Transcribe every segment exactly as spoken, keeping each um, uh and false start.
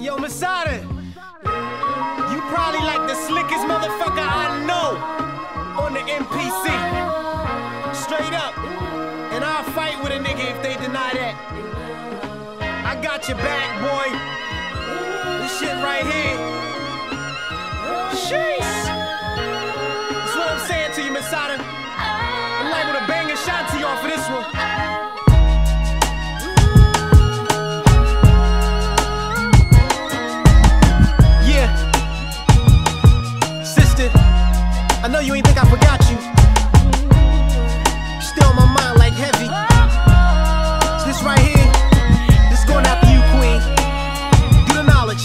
Yo, Masada, you probably like the slickest motherfucker I know on the M P C. Straight up. And I'll fight with a nigga if they deny that. I got your back, boy. This shit right here. Sheesh. That's what I'm saying to you, Masada. I'm like with a banger shot to you off of this one. I know you ain't think I forgot you. Still on my mind like heavy. So this right here, this going after you, queen. Do the knowledge.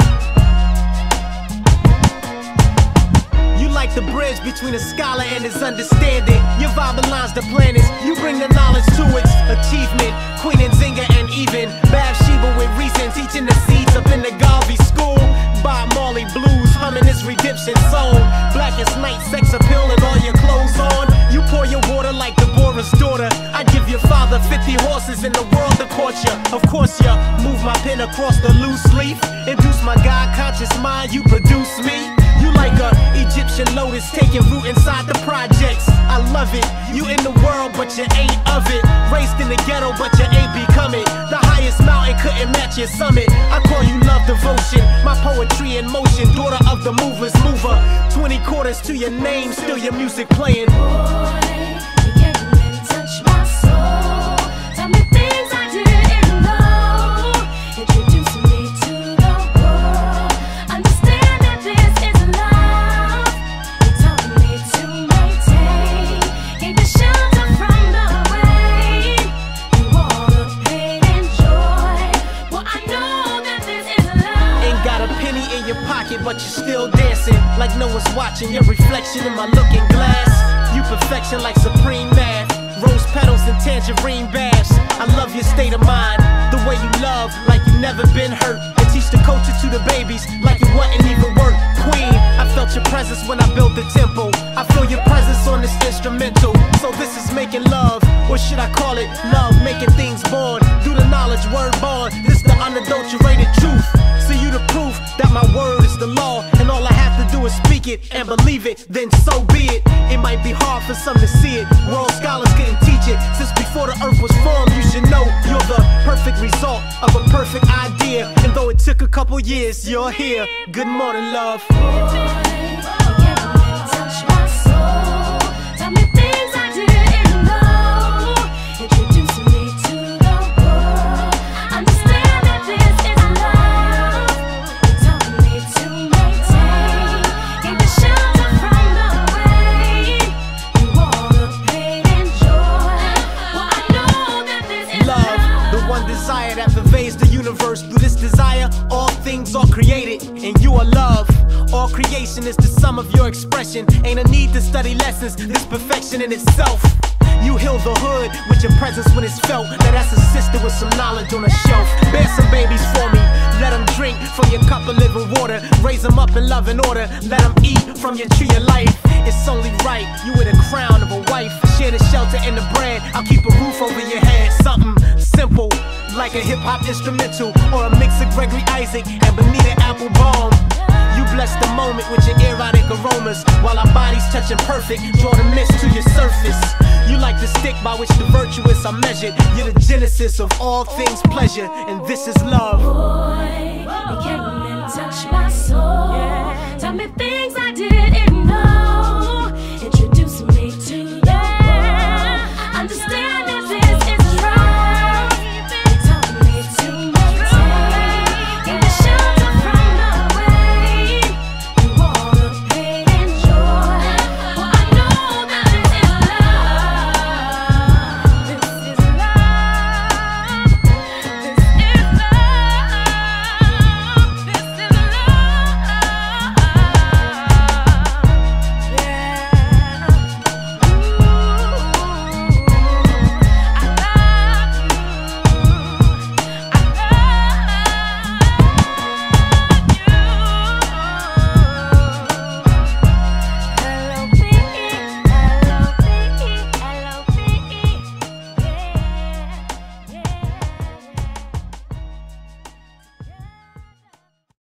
You like the bridge between a scholar and his understanding. Your vibe aligns the planets. You bring the knowledge to its achievement. Queen and Zinga and even Bathsheba with reason, teaching the seeds up in the Garvey school. Bob Marley blues, humming his redemption song. Blackest night, sex appeal and all your clothes on. You pour your water like Deborah's daughter. I give your father fifty horses in the world to court ya. Of course ya move my pen across the loose leaf. Induce my God-conscious mind, you produce me. You like a Egyptian lotus taking root inside the projects. I love it. You in the world, but you ain't of it. Raised in the ghetto, but you ain't become it. The highest mountain couldn't match your summit. I call you love devotion. My poetry in motion, daughter of the movers mover. Twenty quarters to your name, still your music playing. Boy, you can't even touch my soul. Tell me things I didn't know. Introduce me to the world. Understand that this is love. You taught me to maintain. Gave me shelter from the rain. You all the pain and joy. Well, I know that this is love. Ain't got a penny in your pocket, but you're still dancing like no one's watching. Your reflection in my looking glass. You perfection like supreme math. Rose petals and tangerine baths. I love your state of mind. The way you love like you never been hurt. And teach the culture to the babies like it wasn't even work. Queen, I felt your presence when I built the temple. I feel your presence on this instrumental. So this is making love, or should I call it love making things born. Do the knowledge, word born. This the unadulterated truth. See you the proof that my word is the law. And all I have to do is speak it and believe it, then so be it. It might be hard for some to see it. World scholars couldn't teach it. Since before the earth was formed, you should know you're the perfect result of a perfect idea. And though it took a couple years, you're here. Good morning, love. Boy, you can't even touch my soul. Tell me things I didn't know. Introduce me to the world. Understand that this is love. You taught me to maintain. Gave me shelter from the rain. You all the pain and joy. Well, I know that this is Love, the one desire that pervades the universe. Through this desire, all things are created, and you are love. All creation is the sum of your expression. Ain't a need to study lessons, this perfection in itself. You heal the hood with your presence when it's felt. Now that's a sister with some knowledge on a shelf. Bear some babies for me, let them drink from your cup of living water. Raise them up in love and order, let them eat from your tree of life. It's only right, you with a crown of a wife. Share the shelter and the bread, I'll keep a roof over your head. Something simple, like a hip-hop instrumental, or a mix of Gregory Isaac and Bonita Applebaum. You bless the moment with your erotic aromas, while our bodies touching perfect, draw the mist to your surface. You like the stick by which the virtuous are measured. You're the genesis of all things pleasure, and this is love. Boy, you can't even touch my soul. Tell me things I didn't know.